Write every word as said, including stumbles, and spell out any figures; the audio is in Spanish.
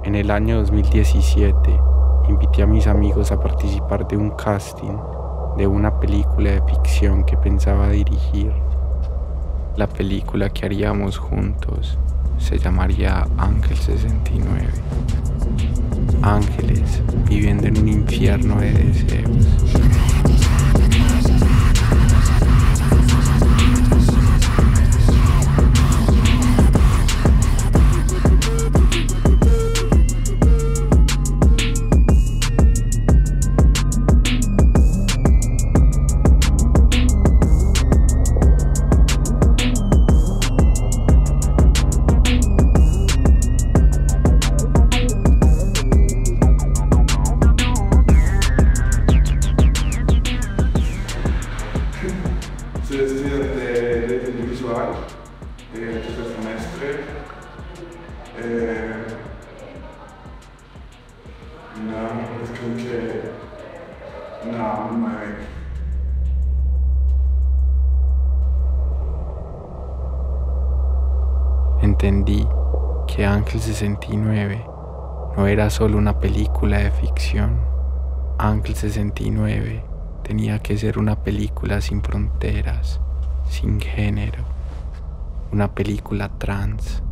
En el año dos mil diecisiete, invité a mis amigos a participar de un casting de una película de ficción que pensaba dirigir. La película que haríamos juntos se llamaría Ángel sesenta y nueve. Ángeles viviendo en un infierno de deseos. Soy estudiante de diseño visual, eh, tercer semestre. Eh, no, es como que no, no me... Entendí que Ángel sesenta y nueve no era solo una película de ficción. Ángel sesenta y nueve tenía que ser una película sin fronteras, sin género, una película trans.